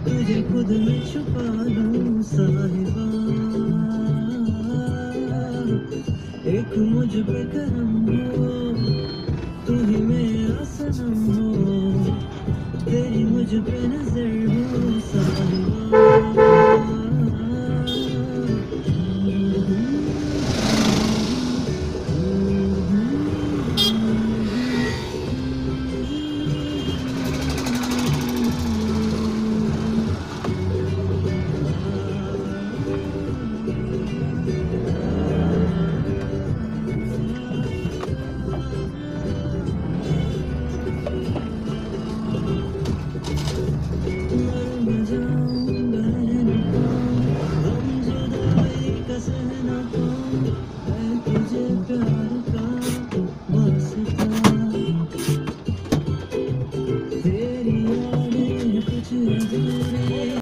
तुझे खुद में छुपा लूं साहिबा, एक मुझ पे करम हो, तू ही मेरा सनम हो, तेरी मुझ पे